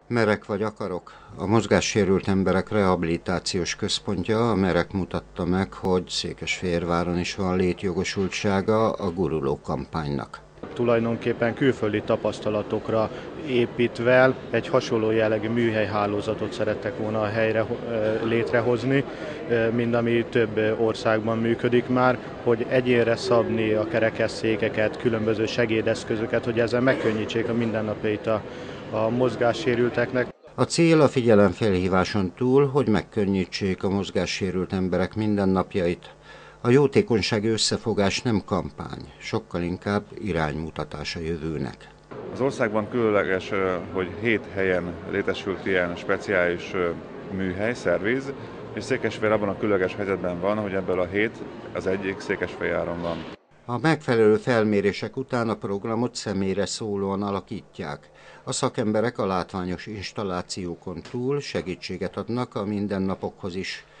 Merek vagy akarok? A mozgássérült emberek rehabilitációs központja, a Merek mutatta meg, hogy Székesfehérváron is van létjogosultsága a guruló kampánynak. Tulajdonképpen külföldi tapasztalatokra építve egy hasonló jellegű műhelyhálózatot szerettek volna a helyre létrehozni, mint ami több országban működik már, hogy egyénre szabni a kerekesszékeket, különböző segédeszközöket, hogy ezzel megkönnyítsék a mindennapjait a mozgássérülteknek. A cél a figyelemfelhíváson túl, hogy megkönnyítsék a mozgássérült emberek mindennapjait. A jótékonysági összefogás nem kampány, sokkal inkább iránymutatás a jövőnek. Az országban különleges, hogy 7 helyen létesült ilyen speciális műhely, szerviz, és Székesfehérvár abban a különleges helyzetben van, hogy ebből a 7 az egyik Székesfehérváron van. A megfelelő felmérések után a programot személyre szólóan alakítják. A szakemberek a látványos installációkon túl segítséget adnak a mindennapokhoz is.